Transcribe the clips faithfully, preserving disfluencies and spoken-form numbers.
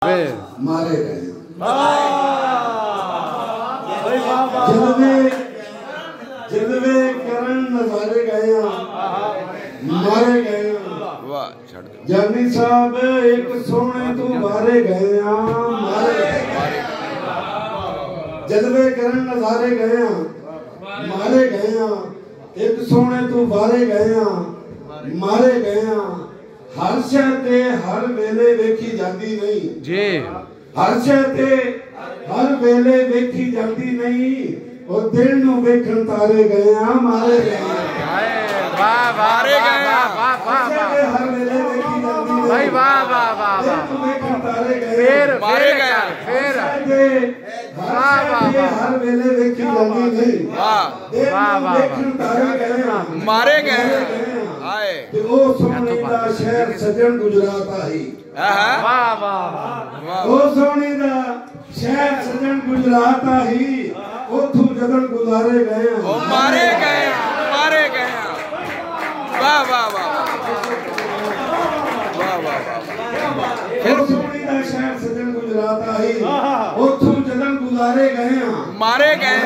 मारे गए जलवे जलवे करण नजारे गए मारे गए जानी साहब एक सोने तू मारे गए मारे जलवे करण नजारे गए मारे गए एक सोने तू मारे गए मारे गए हर शह ते हर वेले वेखी जाती नहीं जी हर शह ते हर वेले वेखी जाती नहीं और दिल नू वेखण तारे गए मारे गए वाह मारे गए वाह वाह वाह हर वेले वेखी जाती नहीं भाई वाह वाह वाह वाह वेखण तारे गए फिर मारे गए फिर वाह वाह हर वेले वेखी जाती नहीं वाह वाह वाह वेखण तारे गए मारे गए हाय ते ओ सोने दा शहर सजन गुजरात आई वाह वाह वाह ओ सोने दा शहर सजन गुजरात आई ओथों जदन गुजारे गए ओ मारे गए मारे गए वाह वाह वाह वाह वाह फिर सोने दा शहर सजन गुजरात आई ओथों जदन गुजारे गए मारे गए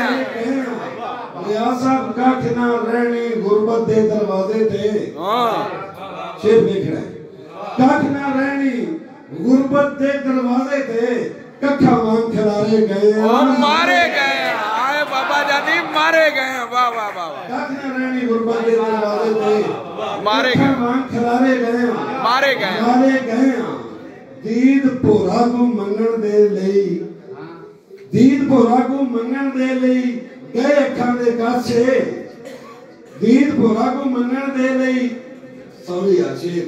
साहब कख ना रहनी गुरबत दे दरवाजे थे शेर देखना कख ना रहनी गुरबत दे दरवाजे थे कखा वांग खिलारे गए मारे गए आए बाबा जानी मारे गए वाह वाह वाह कख ना रहनी गुरबत दे दरवाजे थे मारे गए वांग खिलारे गए मारे गए मारे गए दीद भोरा को मंगण दे लई दीद भोरा को मंगण दे लई गए अखां दे काछे दीद भोरा को मंगण दे लई सॉरी आशीर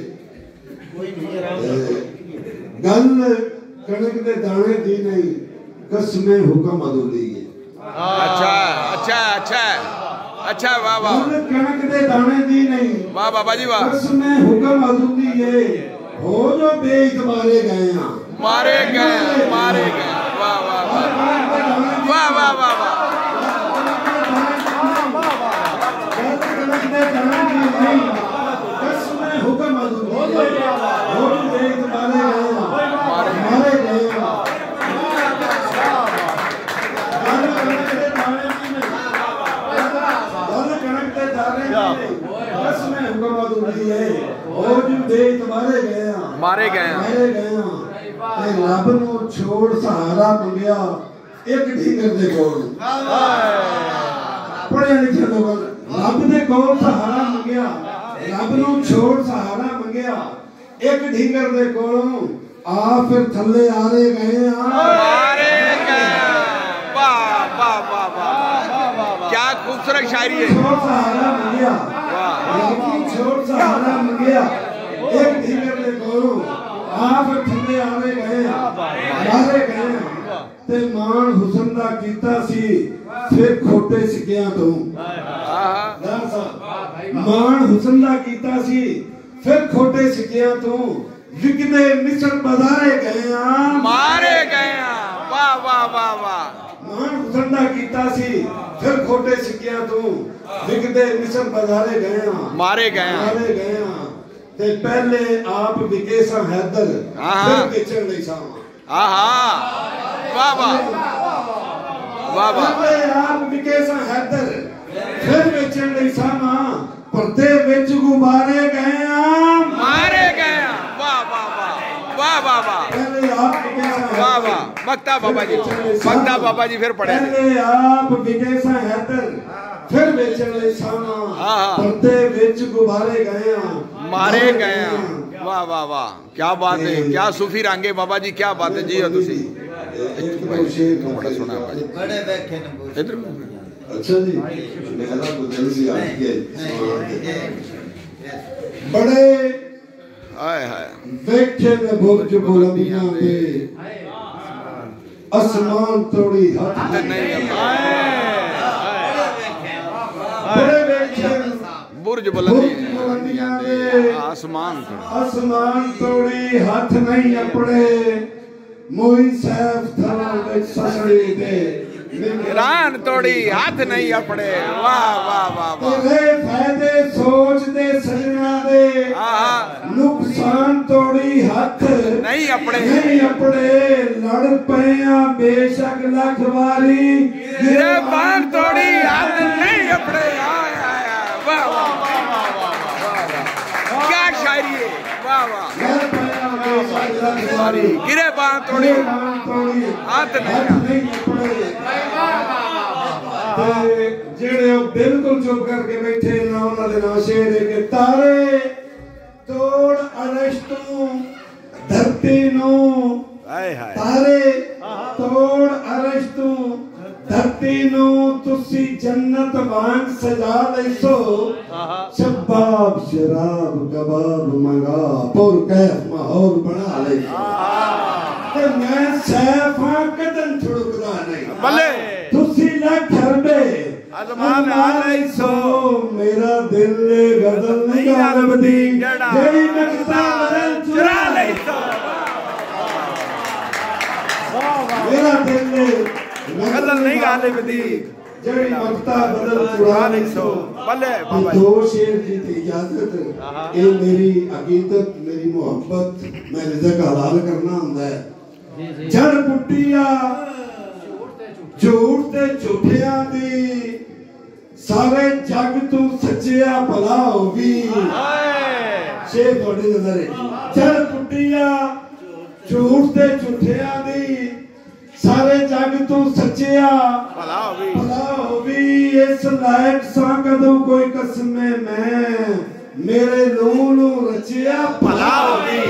गल कणक दे दाने दी नहीं कसमें हुक्म अदुली है अच्छा अच्छा अच्छा अच्छा वाह वाह गल कणक दे दाने दी नहीं वाह बाबा जी वाह कसमें हुक्म अदुली है हो जो बेइतबारे गए हैं मारे गए मारे गए वाह वाह वाह वाह वाह वाह वाह मारे गए रब नू छोड़ सहारा मंगया एक ढींगर दे कोल पढ़े लिखे लोग रब दे कोल सहारा मंगया रब नू छोड़ सहारा मंगया एक ढींगर दे कोलों आ फिर थल्ले आरे गए मारे गए वाह वाह वाह वाह क्या खूबसूरत शायरी है छोड़ सहारा मंगया रब नू छोड़ सहारा मंगया एक ढींगर दे कोलों आ फिर थल्ले आरे गए मारे गए ते मान हुसन दा कीता सी फिर खोटे सिक्कियां तो मान हुसन दा कीता सी फिर खोटे सिक्कियां तो विकदे मिस्र बाजारे गए मारे गए वाह वाह वाह वाह मान हुसन दा कीता सी फिर खोटे सिक्कियां तो विकदे मिस्र बाजारे गए मारे गए मारे गए ते पहले आप विके सा हैदर फिर बेचण लई सा आहा वाह वाह वाह वाह पहले आप विके सा हैदर फिर बेचण लई सा पर्दे विच गुबारे गए मारे गए वाह वाह वाह वाह वाह वाह पहले आप विके सा वाह वाह मक्ता बाबा जी मक्ता बाबा जी फिर पढ़े पहले आप विके सा हैदर फिर बेचण लई सा पर्दे विच गुबारे गए मारे गए वाह वाह वाह क्या बात है क्या सूफी रंगे बाबा जी क्या बात है जी हो तुसी बड़ा सुना बड़े बैठे ने इधर अच्छा जी मेरा तो दिल से आ गया बड़े हाय हाय बैठे ने बुर्ज बुलंदियां पे आसमान तोड़ी हाथ नहीं बड़े बैठे बुर्ज बुलंदियां पे आसमान आसमान तोड़ी हाथ नहीं अपने मोई सैफ थरा विच ससड़ी दे रान तोड़ी हाथ नहीं अपने वाह वाह वाह वाह तेरे फायदे सोच दे सजना दे नुकसान तोड़ी हाथ नहीं अपने नहीं अपने लड़ पया बेशक लख वारी गिरबान तोड़ी हाथ नहीं अपने आया आया वाह वाह क्या शायरी है वाह वाह लड़ पया बेशक लख वारी गिरबान तोड़ी हाथ नहीं अपने जेड़े बिल्कुल चुप करके बैठे ना उन्होंने ना शेर है कि तारे तोड़ अरश तू धरती नू तारे तोड़ अरश तू धरती नू तुसी जन्नत वांग सजा लैसो शबाब शराब कबाब मंगा पुर कैफ माहौल बना लैसो ते मैं सैफ हां कदम छुड़कदा नहीं भले तुसी लख अरबे अजमान लैसो मेरा दिल गजल नहीं गालबदी जेड़ी नक्शा बदल चुरा लैसो मेरा दिल गजल नहीं गालबदी जेड़ी नक्शा बदल चुरा लैसो भले बाबा दो शेर की इजाजत ये मेरी अकीदत मेरी मोहब्बत मैं रिज़्क हलाल करना हुंदा है जड़ पुट्टिया झूठ ते झूठिया दी सारे जग तू सच्चिया भला होगी शेर थोड़ी नजर है जड़ पुट्टिया झूठ ते झूठिया दी सारे जग तू सच्चिया भला होगी भला होगी इस लायक सा कदों कोई कसमे मैं मेरे लू लू रचिया भला होगी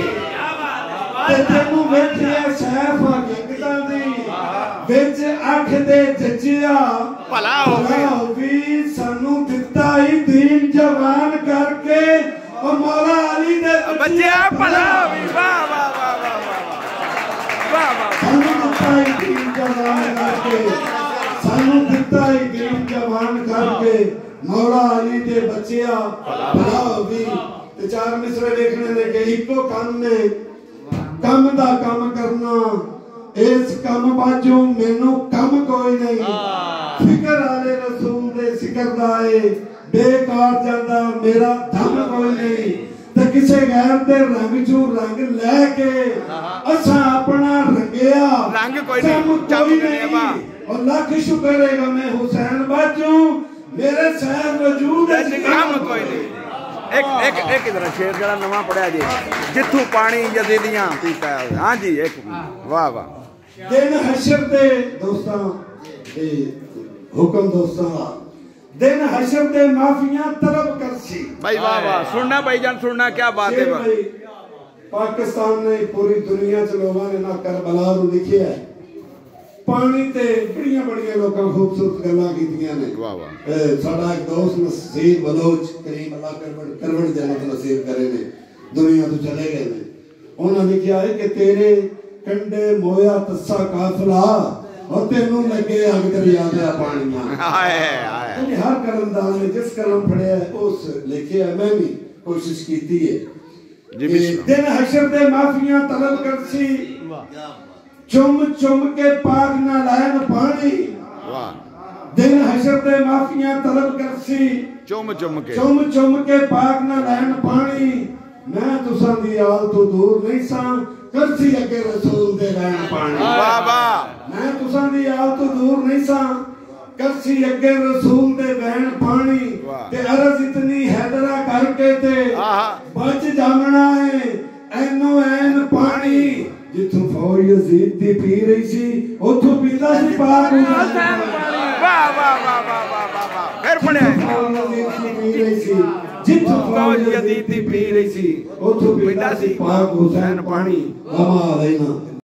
ते तेनू वेखिया सैफ हकीकतां दी विच अख दे जज्जिया भला होगी सानू दिता ही दीन जवान करके और मौला अली दे बच्चे भला होगी वाह वाह वाह वाह वाह वाह सानू दिता ही दीन जवान करके सानू दिता ही दीन जवान करके मौला अली दे बच्चिया भला होगी ते चार मिसरे देखने ने कि इको काम ने कम दा काम करना इस कम बाजू मेनू कम कोई नहीं फिकर आले रसूल दे जिक्र दा ए बेकार जांदा मेरा धम कोई नहीं ते किसे गैर दे रंग चू रंग लेके असा अपना रंगया रंग कोई नहीं कोई नहीं और लाख शुक्र है मैं हुसैन बाजू मेरे शहर वजूद है कम कोई नहीं एक एक एक इधर शेर जरा नवा पढ़िया जी जिथू पानी यजीदियां पीता है हां जी एक वाह वाह दिन हशर दे दोस्तां ए हुक्म दोस्तां दिन हशर दे माफियां तलब करसी भाई वाह वाह सुनना भाईजान सुनना क्या बात है भाई पाकिस्तान ने पूरी दुनिया च लोगों ने ना करबला नु लिखिया है पानी ते बड़ियां बड़ियां लोकां खूबसूरत गल्लां कीतियां ने वाह वाह साडा एक दोस्त नसीर बलोच करीम अल्लाह करवड़ करवड़ जन्नत नसीब करे ने दुनिया तो चले गए ने उन्होंने लिखा है कि तेरे कंडे मोया तस्सा काफिला और तेनू लगे अग दरिया दा पानी हाय हाय तो हर कलमदार ने जिस कलम पढ़िया है उस लिखे है मैं भी कोशिश कीती है जी दिन हशर दे माफियां तलब करसी चुम चुम के पाक ना लायन पानी वाह दिन हशर दे माफियां तलब करसी चुम चुम के चुम चुम के पाक ना लायन पानी मैं तुसां दी आल तो दूर नहीं सा करसी अगे रसूल दे लायन पानी वाह वाह मैं तुसां दी आल तो दूर नहीं सा करसी अगे रसूल दे बहन पानी ते अर्ज इतनी हैदरा करके ते बच जामना है एनो एन पानी जिथों फौज यजीद दी पी रही सी ओथों पींदा सी पाक वाह वाह वाह वाह वाह वाह फिर पढ़िया फौज यजीद दी पी रही सी जिथों फौज यजीद दी पी रही सी ओथों पींदा सी पाक हुसैन पानी अमा अलैना।